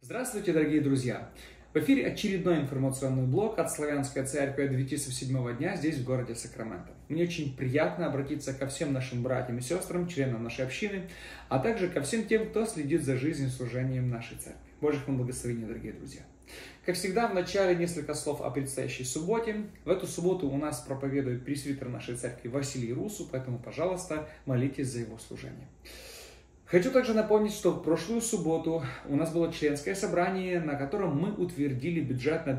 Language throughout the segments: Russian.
Здравствуйте, дорогие друзья! В эфире очередной информационный блог от Славянской Церкви Адвентистов Седьмого дня здесь, в городе Сакраменто. Мне очень приятно обратиться ко всем нашим братьям и сестрам, членам нашей общины, а также ко всем тем, кто следит за жизнью и служением нашей церкви. Божьих вам благословений, дорогие друзья! Как всегда, в начале несколько слов о предстоящей субботе. В эту субботу у нас проповедует пресвитер нашей церкви Василий Русу, поэтому, пожалуйста, молитесь за его служение. Хочу также напомнить, что в прошлую субботу у нас было членское собрание, на котором мы утвердили бюджет на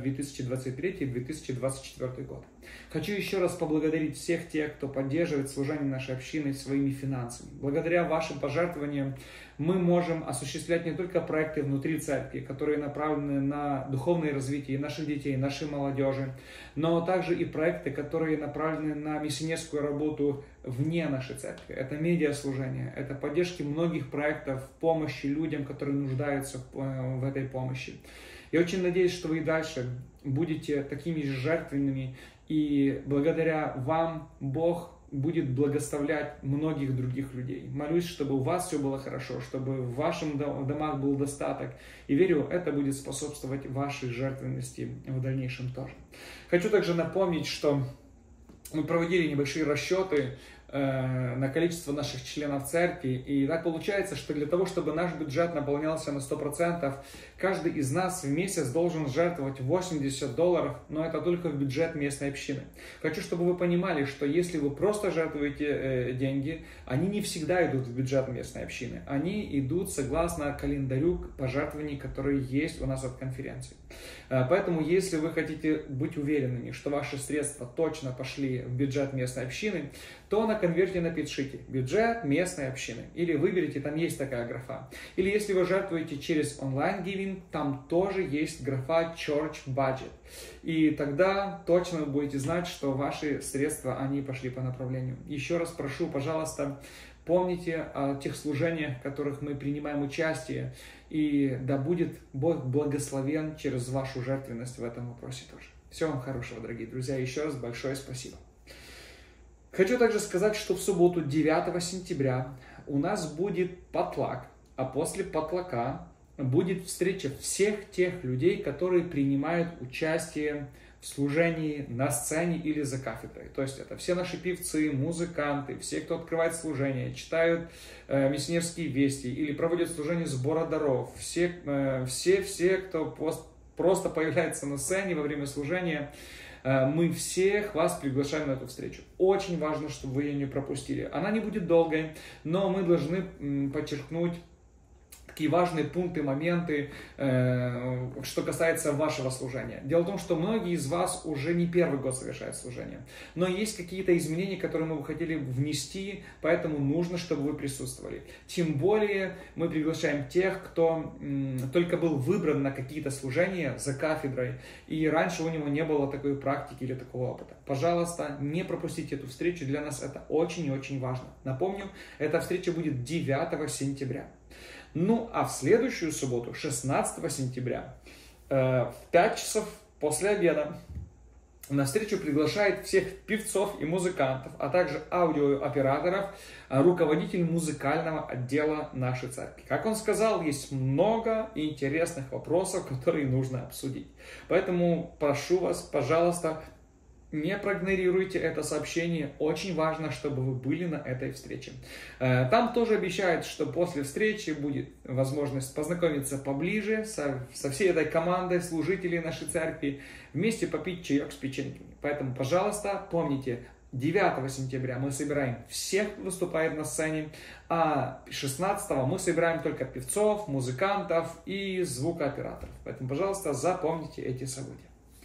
2023-2024 год. Хочу еще раз поблагодарить всех тех, кто поддерживает служение нашей общины своими финансами. Благодаря вашим пожертвованиям мы можем осуществлять не только проекты внутри церкви, которые направлены на духовное развитие наших детей, нашей молодежи, но также и проекты, которые направлены на миссионерскую работу вне нашей церкви. Это медиаслужение, это поддержки многих проектов помощи людям, которые нуждаются в этой помощи. Я очень надеюсь, что вы и дальше будете такими же жертвенными, и благодаря вам Бог будет благословлять многих других людей. Молюсь, чтобы у вас все было хорошо, чтобы в ваших домах был достаток. И верю, это будет способствовать вашей жертвенности в дальнейшем тоже. Хочу также напомнить, что мы проводили небольшие расчеты на количество наших членов церкви. И так получается, что для того, чтобы наш бюджет наполнялся на 100%, каждый из нас в месяц должен жертвовать $80, но это только в бюджет местной общины. Хочу, чтобы вы понимали, что если вы просто жертвуете деньги, они не всегда идут в бюджет местной общины. Они идут согласно календарю пожертвований, которые есть у нас от конференции. Поэтому, если вы хотите быть уверенными, что ваши средства точно пошли в бюджет местной общины, то на конверте напишите «бюджет местной общины» или выберите, там есть такая графа. Или если вы жертвуете через онлайн-гивинг, там тоже есть графа «Church Budget». И тогда точно вы будете знать, что ваши средства, они пошли по направлению. Еще раз прошу, пожалуйста, помните о тех служениях, в которых мы принимаем участие, и да будет Бог благословен через вашу жертвенность в этом вопросе тоже. Всего вам хорошего, дорогие друзья, еще раз большое спасибо. Хочу также сказать, что в субботу 9 сентября у нас будет потлак, а после потлака будет встреча всех тех людей, которые принимают участие в служении на сцене или за кафедрой. То есть это все наши певцы, музыканты, все, кто открывает служение, читают миссионерские вести или проводят служение сбора даров, все, кто просто появляется на сцене во время служения. Мы всех вас приглашаем на эту встречу. Очень важно, чтобы вы ее не пропустили. Она не будет долгой, но мы должны подчеркнуть такие важные пункты, моменты, что касается вашего служения. Дело в том, что многие из вас уже не первый год совершают служение, но есть какие-то изменения, которые мы бы хотели внести, поэтому нужно, чтобы вы присутствовали. Тем более мы приглашаем тех, кто только был выбран на какие-то служения за кафедрой, и раньше у него не было такой практики или такого опыта. Пожалуйста, не пропустите эту встречу, для нас это очень и очень важно. Напомню, эта встреча будет 9 сентября. Ну, а в следующую субботу, 16 сентября, в 5 часов после обеда, на встречу приглашает всех певцов и музыкантов, а также аудиооператоров, руководитель музыкального отдела нашей церкви. Как он сказал, есть много интересных вопросов, которые нужно обсудить. Поэтому прошу вас, пожалуйста, не проигнорируйте это сообщение, очень важно, чтобы вы были на этой встрече. Там тоже обещают, что после встречи будет возможность познакомиться поближе со всей этой командой служителей нашей церкви, вместе попить чаек с печеньками. Поэтому, пожалуйста, помните, 9 сентября мы собираем всех, кто выступает на сцене, а 16 мы собираем только певцов, музыкантов и звукооператоров. Поэтому, пожалуйста, запомните эти события.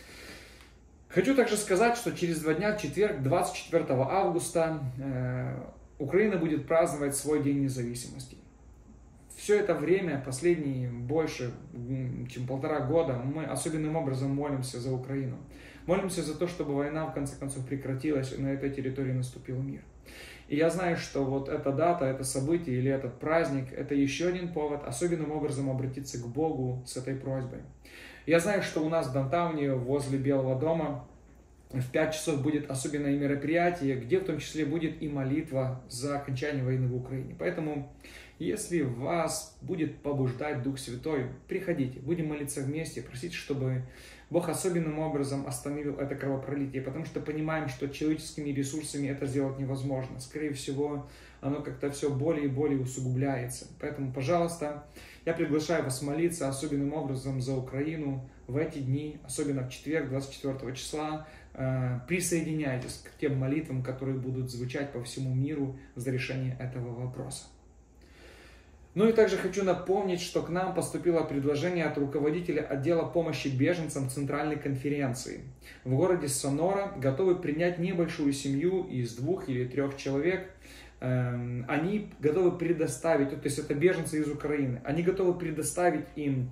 Хочу также сказать, что через 2 дня, в четверг, 24 августа, Украина будет праздновать свой День независимости. Все это время, последние больше, чем 1,5 года, мы особенным образом молимся за Украину. Молимся за то, чтобы война в конце концов прекратилась, и на этой территории наступил мир. И я знаю, что вот эта дата, это событие или этот праздник, это еще один повод особенным образом обратиться к Богу с этой просьбой. Я знаю, что у нас в Даунтауне, возле Белого дома, в 5 часов будет особенное мероприятие, где в том числе будет и молитва за окончание войны в Украине. Поэтому Если вас будет побуждать Дух Святой, приходите, будем молиться вместе, просить, чтобы Бог особенным образом остановил это кровопролитие, потому что понимаем, что человеческими ресурсами это сделать невозможно. Скорее всего, оно как-то все более и более усугубляется. Поэтому, пожалуйста, я приглашаю вас молиться особенным образом за Украину в эти дни, особенно в четверг, 24 числа. Присоединяйтесь к тем молитвам, которые будут звучать по всему миру за решение этого вопроса. Ну и также хочу напомнить, что к нам поступило предложение от руководителя отдела помощи беженцам Центральной конференции. В городе Сонора готовы принять небольшую семью из 2 или 3 человек. Они готовы предоставить, то есть это беженцы из Украины, они готовы предоставить им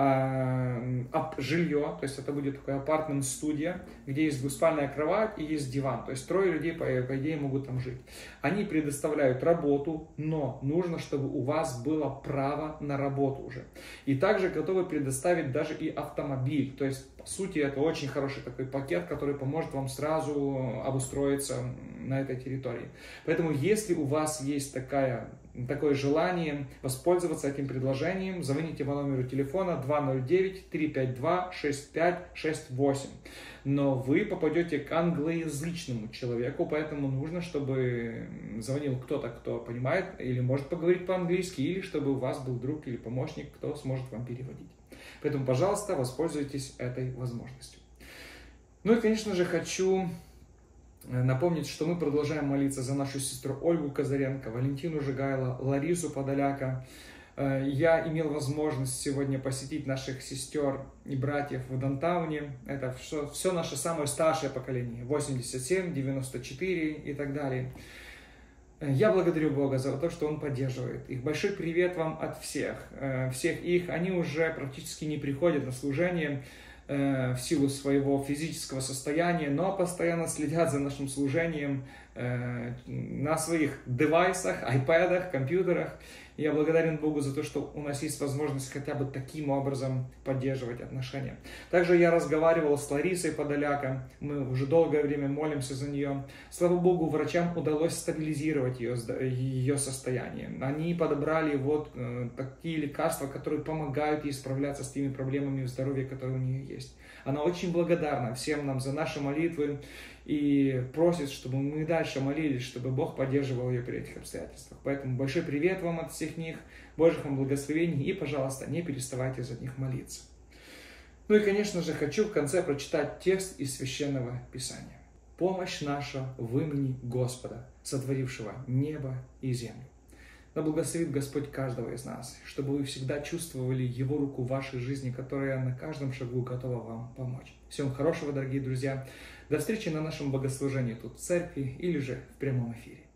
жилье, то есть это будет такая апартмент-студия, где есть двуспальная кровать и есть диван, то есть 3 людей, по идее, могут там жить. Они предоставляют работу, но нужно, чтобы у вас было право на работу уже. И также готовы предоставить даже и автомобиль, то есть по сути это очень хороший такой пакет, который поможет вам сразу обустроиться на этой территории. Поэтому если у вас есть такое желание воспользоваться этим предложением, звоните по номеру телефона 209-352-6568. Но вы попадете к англоязычному человеку, поэтому нужно, чтобы звонил кто-то, кто понимает или может поговорить по-английски, или чтобы у вас был друг или помощник, кто сможет вам переводить. Поэтому, пожалуйста, воспользуйтесь этой возможностью. Ну и, конечно же, хочу напомнить, что мы продолжаем молиться за нашу сестру Ольгу Казаренко, Валентину Жигайло, Ларису Подоляка. Я имел возможность сегодня посетить наших сестер и братьев в Дантауне. Это все наше самое старшее поколение, 87, 94 и так далее. Я благодарю Бога за то, что Он поддерживает их. Большой привет вам от всех. Всех их, они уже практически не приходят на служение в силу своего физического состояния, но постоянно следят за нашим служением на своих девайсах, айпэдах, компьютерах. Я благодарен Богу за то, что у нас есть возможность хотя бы таким образом поддерживать отношения. Также я разговаривал с Ларисой Подоляка, мы уже долгое время молимся за нее. Слава Богу, врачам удалось стабилизировать ее состояние. Они подобрали такие лекарства, которые помогают ей справляться с теми проблемами в здоровье, которые у нее есть. Она очень благодарна всем нам за наши молитвы и просит, чтобы мы дальше молились, чтобы Бог поддерживал ее при этих обстоятельствах. Поэтому большой привет вам от всех них, Божьих вам благословений и, пожалуйста, не переставайте за них молиться. Ну и, конечно же, хочу в конце прочитать текст из Священного Писания. «Помощь наша в имени Господа, сотворившего небо и землю». Да благословит Господь каждого из нас, чтобы вы всегда чувствовали Его руку в вашей жизни, которая на каждом шагу готова вам помочь. Всем хорошего, дорогие друзья. До встречи на нашем богослужении тут в церкви или же в прямом эфире.